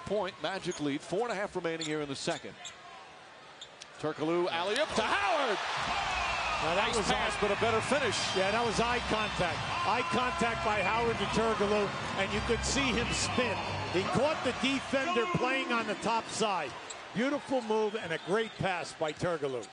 6-point Magic lead. 4.5 remaining here in the second. Turkoglu alley-oop to Howard. Now that was pass, but a better finish. Yeah, that was eye contact. Eye contact by Howard to Turkoglu, and you could see him spin. He caught the defender playing on the top side. Beautiful move and a great pass by Turkoglu.